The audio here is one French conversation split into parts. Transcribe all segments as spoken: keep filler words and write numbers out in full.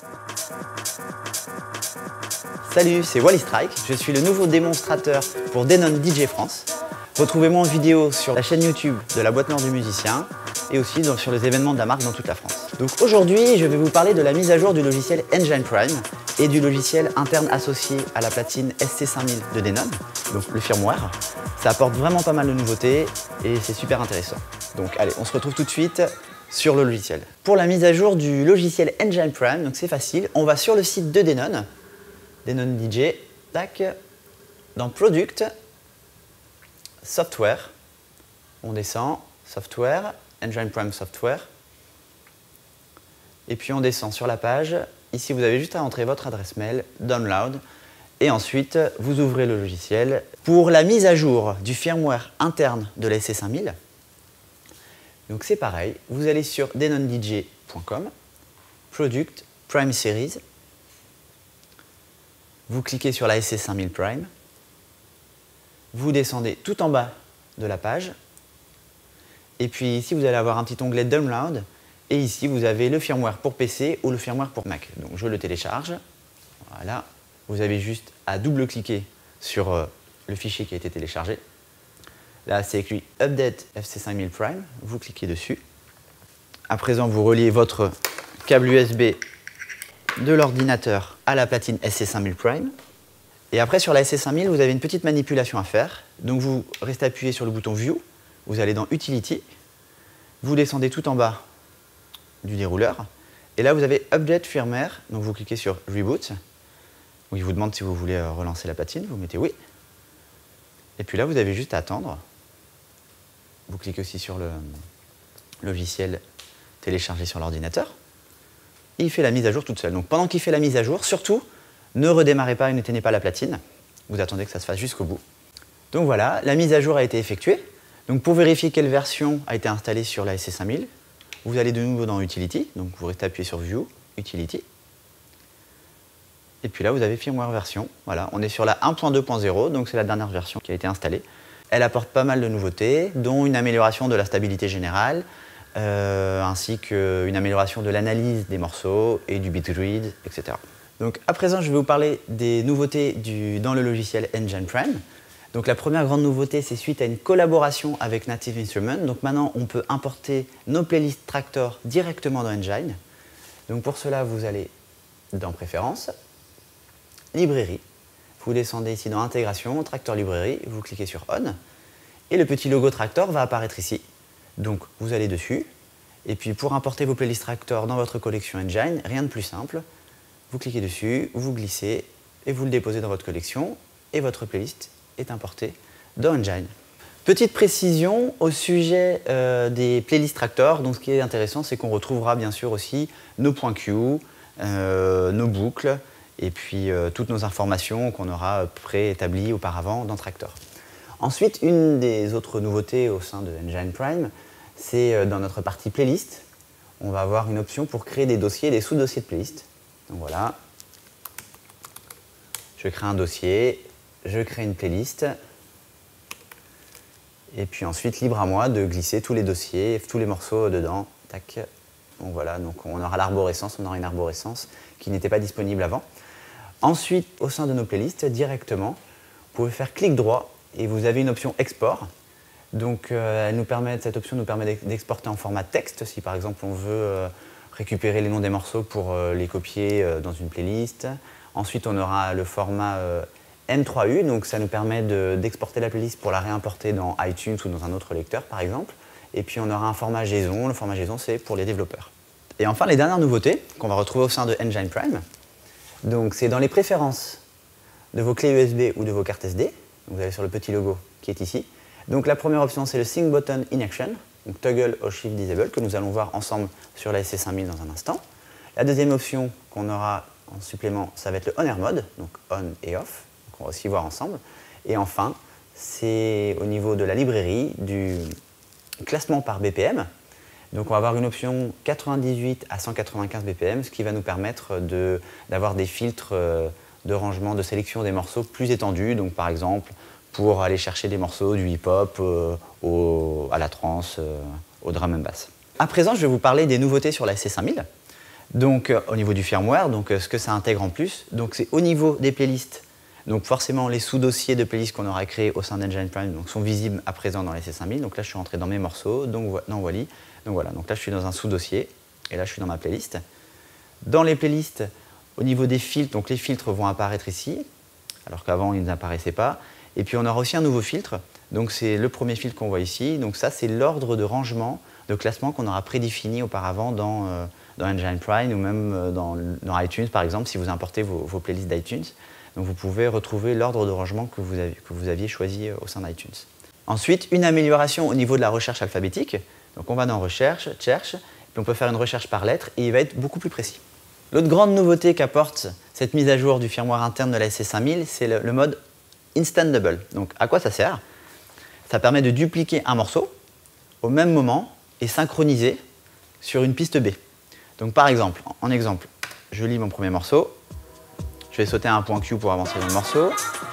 Salut, c'est Wally Strike, je suis le nouveau démonstrateur pour Denon D J France. Retrouvez-moi en vidéo sur la chaîne YouTube de la Boîte Noire du Musicien et aussi dans, sur les événements de la marque dans toute la France. Donc aujourd'hui, je vais vous parler de la mise à jour du logiciel Engine Prime et du logiciel interne associé à la platine S C cinq mille de Denon, donc le firmware. Ça apporte vraiment pas mal de nouveautés et c'est super intéressant. Donc allez, on se retrouve tout de suite sur le logiciel. Pour la mise à jour du logiciel Engine Prime, donc c'est facile, on va sur le site de Denon, Denon D J, tac, dans Product, Software, on descend, Software, Engine Prime Software, et puis on descend sur la page. Ici, vous avez juste à entrer votre adresse mail, Download, et ensuite vous ouvrez le logiciel. Pour la mise à jour du firmware interne de la S C cinq mille, donc c'est pareil, vous allez sur denon D J point com, Product, Prime Series, vous cliquez sur la S C cinq mille Prime, vous descendez tout en bas de la page, et puis ici vous allez avoir un petit onglet Download, et ici vous avez le firmware pour P C ou le firmware pour Mac. Donc je le télécharge, voilà, vous avez juste à double-cliquer sur euh, le fichier qui a été téléchargé. Là c'est écrit Update F C cinq mille Prime, vous cliquez dessus. À présent vous reliez votre câble U S B de l'ordinateur à la platine S C cinq mille Prime. Et après, sur la S C cinq mille, vous avez une petite manipulation à faire. Donc, vous restez appuyé sur le bouton View, vous allez dans Utility, vous descendez tout en bas du dérouleur, et là, vous avez Update Firmware, donc vous cliquez sur Reboot, où il vous demande si vous voulez relancer la platine, vous mettez oui. Et puis là, vous avez juste à attendre. Vous cliquez aussi sur le logiciel téléchargé sur l'ordinateur. Il fait la mise à jour toute seule. Donc, pendant qu'il fait la mise à jour, surtout, ne redémarrez pas et n'éteignez pas la platine. Vous attendez que ça se fasse jusqu'au bout. Donc voilà, la mise à jour a été effectuée. Donc pour vérifier quelle version a été installée sur la S C cinq mille, vous allez de nouveau dans Utility. Donc vous restez appuyé sur View, Utility. Et puis là, vous avez firmware version. Voilà, on est sur la un point deux point zéro, donc c'est la dernière version qui a été installée. Elle apporte pas mal de nouveautés, dont une amélioration de la stabilité générale, euh, ainsi qu'une amélioration de l'analyse des morceaux et du bitgrid, et cetera. Donc à présent, je vais vous parler des nouveautés du, dans le logiciel Engine Prime. Donc la première grande nouveauté, c'est suite à une collaboration avec Native Instruments. Donc maintenant, on peut importer nos playlists Traktor directement dans Engine. Donc pour cela, vous allez dans Préférences, Librairie. Vous descendez ici dans Intégration, Traktor Librairie, vous cliquez sur On. Et le petit logo Traktor va apparaître ici. Donc vous allez dessus. Et puis pour importer vos playlists Traktor dans votre collection Engine, rien de plus simple. Vous cliquez dessus, vous glissez et vous le déposez dans votre collection et votre playlist est importée dans Engine. Petite précision au sujet euh, des playlists Traktor. Donc ce qui est intéressant, c'est qu'on retrouvera bien sûr aussi nos points Q, euh, nos boucles et puis euh, toutes nos informations qu'on aura préétablies auparavant dans Traktor. Ensuite, une des autres nouveautés au sein de Engine Prime, c'est euh, dans notre partie playlist, on va avoir une option pour créer des dossiers et des sous-dossiers de playlist. Donc voilà, je crée un dossier, je crée une playlist, et puis ensuite, libre à moi de glisser tous les dossiers, tous les morceaux dedans. Tac. Donc voilà, donc on aura l'arborescence, on aura une arborescence qui n'était pas disponible avant. Ensuite, au sein de nos playlists, directement, vous pouvez faire clic droit et vous avez une option Export. Donc euh, elle nous permet, cette option nous permet d'exporter en format texte, si par exemple on veut euh, récupérer les noms des morceaux pour euh, les copier euh, dans une playlist. Ensuite, on aura le format euh, M trois U, donc ça nous permet d'exporter la playlist pour la réimporter dans iTunes ou dans un autre lecteur, par exemple. Et puis, on aura un format JSON. Le format JSON, c'est pour les développeurs. Et enfin, les dernières nouveautés qu'on va retrouver au sein de Engine Prime. Donc, c'est dans les préférences de vos clés U S B ou de vos cartes S D. Donc, vous allez sur le petit logo qui est ici. Donc, la première option, c'est le Sync Button in Action, donc Toggle or Shift Disable, que nous allons voir ensemble sur la S C cinq mille dans un instant. La deuxième option qu'on aura en supplément, ça va être le On Air Mode, donc On et Off, qu'on va aussi voir ensemble. Et enfin, c'est au niveau de la librairie du classement par B P M. Donc on va avoir une option quatre-vingt-dix-huit à cent quatre-vingt-quinze B P M, ce qui va nous permettre d'avoir des filtres de rangement, de sélection des morceaux plus étendus. Donc par exemple, pour aller chercher des morceaux du hip-hop, euh, au, à la trance, euh, au drum and bass. À présent, je vais vous parler des nouveautés sur la S C cinq mille. Donc euh, au niveau du firmware, donc euh, ce que ça intègre en plus, donc c'est au niveau des playlists. Donc forcément les sous-dossiers de playlists qu'on aura créés au sein d'Engine Prime donc, sont visibles à présent dans l'A C cinq mille. Donc là je suis rentré dans mes morceaux, donc dans Wally. Donc voilà, donc là je suis dans un sous-dossier et là je suis dans ma playlist. Dans les playlists, au niveau des filtres, donc les filtres vont apparaître ici, alors qu'avant ils n'apparaissaient pas. Et puis on aura aussi un nouveau filtre, donc c'est le premier filtre qu'on voit ici. Donc ça c'est l'ordre de rangement, de classement qu'on aura prédéfini auparavant dans, euh, dans Engine Prime ou même dans, dans iTunes par exemple, si vous importez vos, vos playlists d'iTunes. Donc vous pouvez retrouver l'ordre de rangement que vous, avez, que vous aviez choisi au sein d'iTunes. Ensuite, une amélioration au niveau de la recherche alphabétique. Donc on va dans Recherche, Cherche, puis on peut faire une recherche par lettre et il va être beaucoup plus précis. L'autre grande nouveauté qu'apporte cette mise à jour du firmware interne de la S C cinq mille, c'est le, le mode Instant Double. Donc à quoi ça sert? Ça permet de dupliquer un morceau au même moment et synchroniser sur une piste B. Donc par exemple, en exemple, je lis mon premier morceau. Je vais sauter à un point Q pour avancer dans le morceau.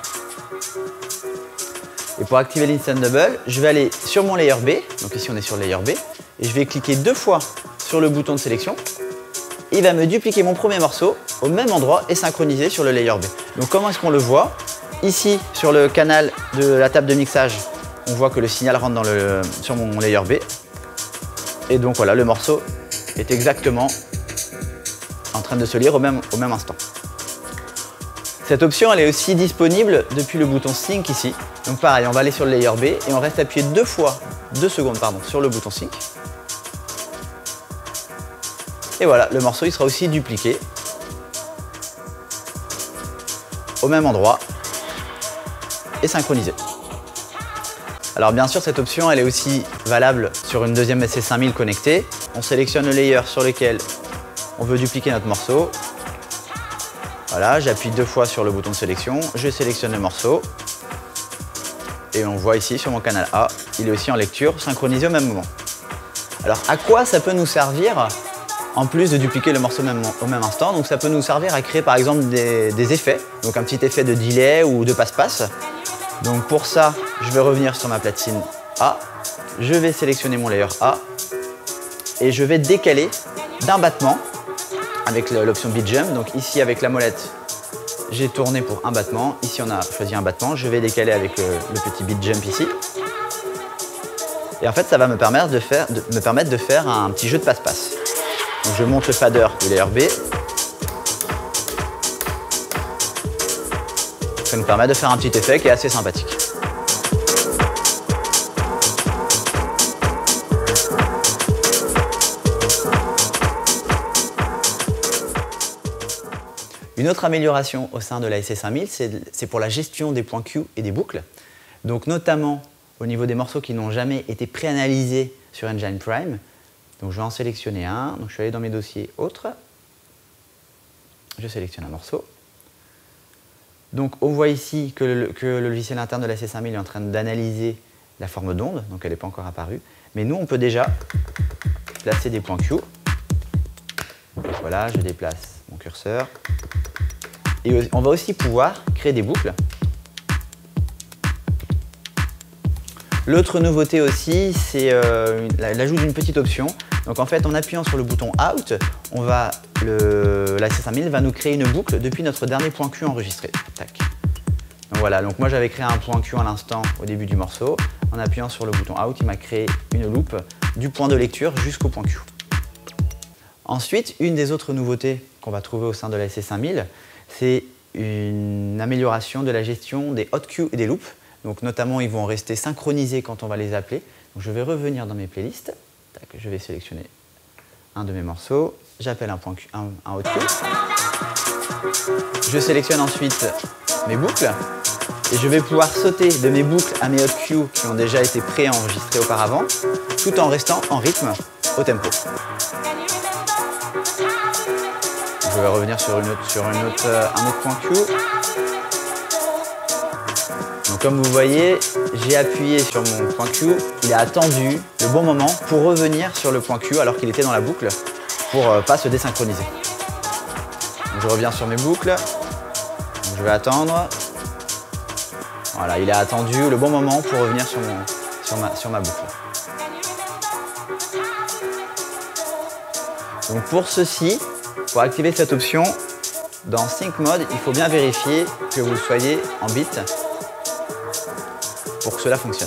Et pour activer l'Instant Double, je vais aller sur mon layer B. Donc ici, on est sur le layer B. Et je vais cliquer deux fois sur le bouton de sélection. Il va me dupliquer mon premier morceau au même endroit et synchroniser sur le layer B. Donc comment est-ce qu'on le voit? Ici, sur le canal de la table de mixage, on voit que le signal rentre dans le, sur mon layer B. Et donc voilà, le morceau est exactement en train de se lire au même, au même instant. Cette option elle est aussi disponible depuis le bouton Sync ici. Donc pareil, on va aller sur le layer B et on reste appuyé deux fois, deux secondes pardon, sur le bouton Sync. Et voilà, le morceau il sera aussi dupliqué au même endroit et synchronisé. Alors bien sûr cette option elle est aussi valable sur une deuxième S C cinq mille connectée. On sélectionne le layer sur lequel on veut dupliquer notre morceau. Voilà, j'appuie deux fois sur le bouton de sélection, je sélectionne le morceau et on voit ici sur mon canal A, il est aussi en lecture, synchronisé au même moment. Alors à quoi ça peut nous servir en plus de dupliquer le morceau même, au même instant? Donc ça peut nous servir à créer par exemple des, des effets, donc un petit effet de delay ou de passe-passe. Donc pour ça, je vais revenir sur ma platine A, je vais sélectionner mon layer A et je vais décaler d'un battement avec l'option Beat Jump. Donc ici avec la molette, j'ai tourné pour un battement. Ici on a choisi un battement. Je vais décaler avec le, le petit Beat Jump ici. Et en fait ça va me permettre de faire, de, me permettre de faire un petit jeu de passe-passe. Donc je monte le fader du layer B. Ça nous permet de faire un petit effet qui est assez sympathique. Une autre amélioration au sein de la S C cinq mille, c'est pour la gestion des points Q et des boucles. Donc notamment au niveau des morceaux qui n'ont jamais été préanalysés sur Engine Prime. Donc je vais en sélectionner un. Donc je suis allé dans mes dossiers autres. Je sélectionne un morceau. Donc on voit ici que le, que le logiciel interne de la S C cinq mille est en train d'analyser la forme d'onde. Donc elle n'est pas encore apparue. Mais nous on peut déjà placer des points Q. Voilà, je déplace mon curseur. Et on va aussi pouvoir créer des boucles. L'autre nouveauté aussi, c'est euh, l'ajout d'une petite option. Donc en fait, en appuyant sur le bouton Out, on va, le, la S C cinq mille va nous créer une boucle depuis notre dernier point Q enregistré. Tac. Donc voilà, donc moi j'avais créé un point Q à l'instant au début du morceau. En appuyant sur le bouton Out, il m'a créé une loupe du point de lecture jusqu'au point Q. Ensuite, une des autres nouveautés qu'on va trouver au sein de la S C cinq mille, c'est une amélioration de la gestion des hot Q et des loops. Donc notamment, ils vont rester synchronisés quand on va les appeler. Donc, je vais revenir dans mes playlists. Tac, je vais sélectionner un de mes morceaux. J'appelle un, point Q, un, un hot Q. Je sélectionne ensuite mes boucles. Et je vais pouvoir sauter de mes boucles à mes hot Q qui ont déjà été pré-enregistrés auparavant, tout en restant en rythme au tempo. Je vais revenir sur, une autre, sur une autre, euh, un autre point Q. Donc comme vous voyez, j'ai appuyé sur mon point Q, il a attendu le bon moment pour revenir sur le point Q alors qu'il était dans la boucle pour ne euh, pas se désynchroniser. Donc, je reviens sur mes boucles, donc, je vais attendre. Voilà, il a attendu le bon moment pour revenir sur, mon, sur, ma, sur ma boucle. Donc pour ceci, Pour activer cette option, dans Sync Mode, il faut bien vérifier que vous soyez en bits pour que cela fonctionne.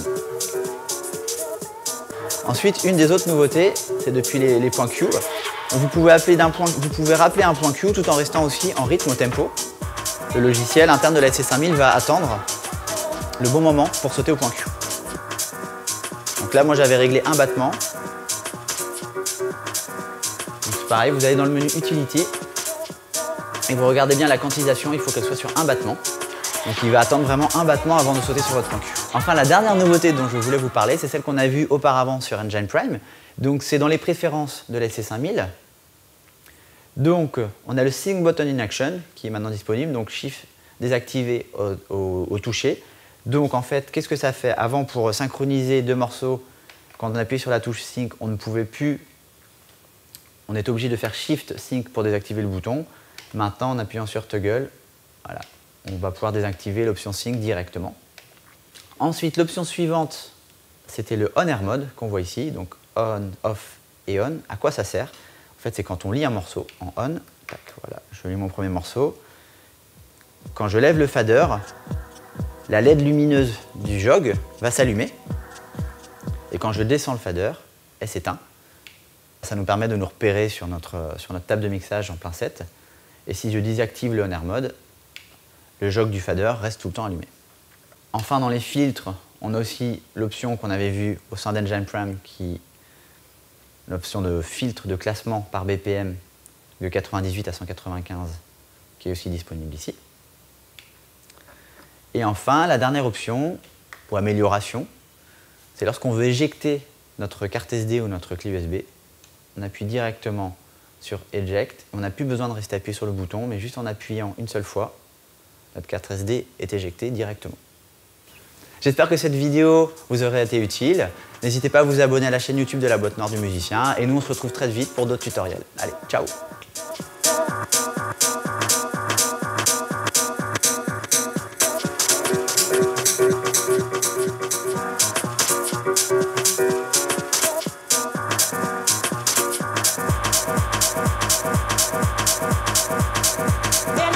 Ensuite, une des autres nouveautés, c'est depuis les, les points Q. Vous pouvez, appeler d'un point, vous pouvez rappeler un point Q tout en restant aussi en rythme au tempo. Le logiciel interne de la S C cinq mille va attendre le bon moment pour sauter au point Q. Donc là, moi, j'avais réglé un battement. C'est pareil, vous allez dans le menu Utility et vous regardez bien la quantisation, il faut qu'elle soit sur un battement. Donc il va attendre vraiment un battement avant de sauter sur votre point Q. Enfin, la dernière nouveauté dont je voulais vous parler, c'est celle qu'on a vue auparavant sur Engine Prime. Donc c'est dans les préférences de la S C cinq mille. Donc on a le Sync Button in Action qui est maintenant disponible, donc Shift désactivé au, au, au toucher. Donc en fait, qu'est-ce que ça fait? Avant, pour synchroniser deux morceaux, quand on appuyait sur la touche Sync, on ne pouvait plus, on était obligé de faire Shift Sync pour désactiver le bouton. Maintenant, en appuyant sur Toggle, voilà, on va pouvoir désactiver l'option Sync directement. Ensuite, l'option suivante, c'était le On Air Mode qu'on voit ici, donc On, Off et On. À quoi ça sert? En fait, c'est quand on lit un morceau en On. Tac, voilà, je lis mon premier morceau. Quand je lève le fader, la L E D lumineuse du jog va s'allumer. Et quand je descends le fader, elle s'éteint. Ça nous permet de nous repérer sur notre, sur notre table de mixage en plein set. Et si je désactive le On Air Mode, le jog du fader reste tout le temps allumé. Enfin, dans les filtres, on a aussi l'option qu'on avait vue au sein d'Engine Prime, qui l'option de filtre de classement par B P M de quatre-vingt-dix-huit à cent quatre-vingt-quinze, qui est aussi disponible ici. Et enfin, la dernière option, pour amélioration, c'est lorsqu'on veut éjecter notre carte S D ou notre clé U S B, on appuie directement sur Eject. On n'a plus besoin de rester appuyé sur le bouton, mais juste en appuyant une seule fois, notre carte S D est éjectée directement. J'espère que cette vidéo vous aurait été utile. N'hésitez pas à vous abonner à la chaîne YouTube de la boîte noire du musicien. Et nous, on se retrouve très vite pour d'autres tutoriels. Allez, ciao! Then